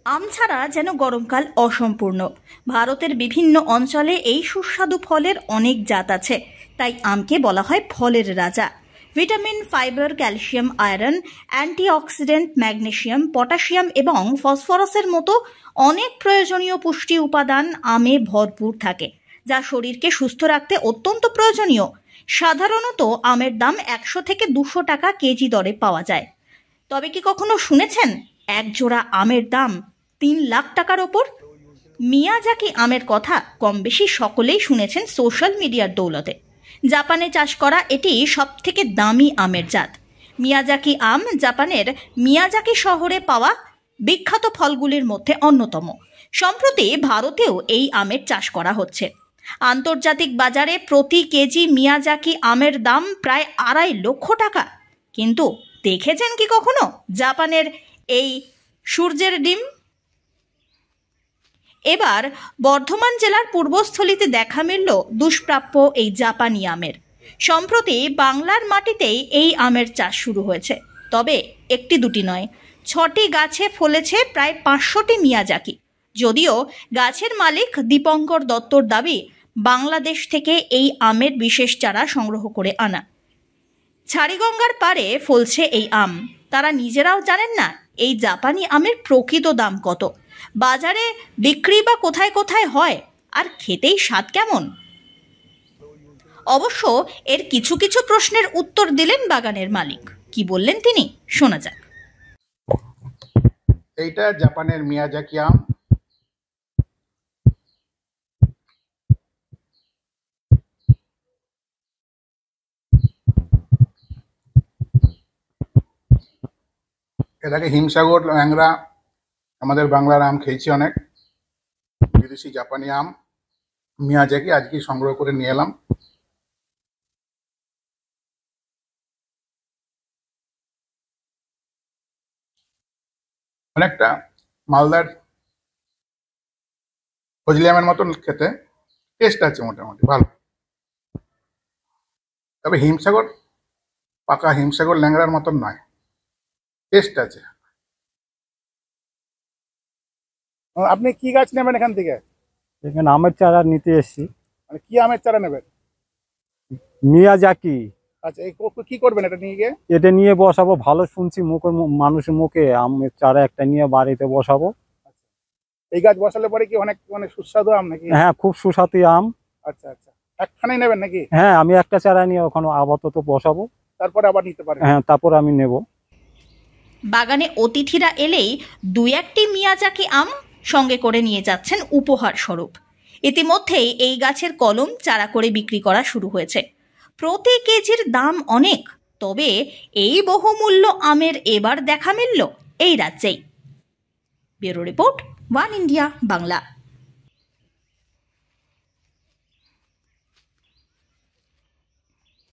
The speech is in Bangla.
আম ছাড়া যেন গরমকাল অসম্পূর্ণ। ভারতের বিভিন্ন অঞ্চলে এই সুস্বাদু ফলের অনেক জাত আছে, তাই আমকে বলা হয় ফলের রাজা। Vitamin, fibre, calcium, iron, antioxidant, magnesium, potassium এবং ফসফরাসের মতো অনেক প্রয়োজনীয় পুষ্টি উপাদান আমে ভরপুর থাকে, যা শরীরকে সুস্থ রাখতে অত্যন্ত প্রয়োজনীয়। সাধারণত আমের দাম 100 থেকে 200 টাকা কেজি দরে পাওয়া যায়। তবে কি কখনো শুনেছেন এক জোড়া আমের দাম 3 লাখ টাকার ওপর? মিয়াজাকি আমের কথা কম বেশি সকলেই শুনেছেন সোশ্যাল মিডিয়ার দৌলতে। জাপানে চাষ করা এটি সব থেকে দামি আমের জাত। মিয়াজাকি আম জাপানের মিয়াজাকি শহরে পাওয়া বিখ্যাত ফলগুলির মধ্যে অন্যতম। সম্প্রতি ভারতেও এই আমের চাষ করা হচ্ছে। আন্তর্জাতিক বাজারে প্রতি কেজি মিয়াজাকি আমের দাম প্রায় 2.5 লক্ষ টাকা। কিন্তু দেখেছেন কি কখনো জাপানের এই সূর্যের ডিম? এবার বর্ধমান জেলার পূর্বস্থলীতে দেখা মিলল দুষ্প্রাপ্য এই জাপানি আমের। সম্প্রতি বাংলার মাটিতেই এই আমের চাষ শুরু হয়েছে। তবে একটি দুটি নয়, 6টি গাছে ফলেছে প্রায় 500টি মিয়াজাকি। যদিও গাছের মালিক দীপঙ্কর দত্তর দাবি বাংলাদেশ থেকে এই আমের বিশেষ চারা সংগ্রহ করে আনা। ছাড়িগঙ্গার পাড়ে ফলছে এই আম। তারা নিজেরাও জানেন না এই জাপানি আমের প্রকৃত দাম কত, বাজারে বিক্রি বা কোথায় কোথায় হয়, আর খেতেই স্বাদ কেমন। অবশ্য এর কিছু কিছু প্রশ্নের উত্তর দিলেন বাগানের মালিক। কি বললেন তিনি, শোনা যাক। এইটা জাপানের মিয়াজাকি আম। এটাকে হিমসাগর, ল্যাংড়া, আমাদের বাংলার আম খেয়েছি অনেক। বিদেশি জাপানি আম মিয়াজাকি আজকে সংগ্রহ করে নিয়ে এলাম। অনেকটা মালদার ফজলি আমের মতন খেতে, টেস্ট আছে মোটামুটি ভালো। তবে হিমসাগর, পাকা হিমসাগর ল্যাংড়ার মতন নয়, টেস্ট আছে। আপনি কি গাছ নেবেন এখান থেকে? এখানে আমের চারা নিতে এসেছি। মানে কি আমের চারা নেবেন? মিয়াজাকি। আচ্ছা, এই কি করবেন এটা নিয়ে গিয়ে? এটা নিয়ে বসাবো, ভালো শুনছি মানুষের মুখে আমের চারা একটা নিয়ে বাড়িতে বসাবো। এই গাছ বসালে পরে কি অনেক মানে সুস্বাদু আম নাকি? হ্যাঁ, খুব সুস্বাদু আম। আচ্ছা আচ্ছা, একখানেই নেবেন নাকি? হ্যাঁ, আমি একটা চারা নিয়ে ওখানে আপাতত বসাবো, তারপরে আবার নিতে পারেন। হ্যাঁ, তারপর আমি নেব। বাগানে অতিথিরা এলেই 2-1টি মিয়াজাকি আম সঙ্গে করে নিয়ে যাচ্ছেন উপহার স্বরূপ। ইতিমধ্যেই এই গাছের কলম চারা করে বিক্রি করা শুরু হয়েছে। প্রতি কেজির দাম অনেক, তবে এই বহুমূল্য আমের এবার দেখা মিলল এই রাজ্যেই। Bureau report, one India Bangla.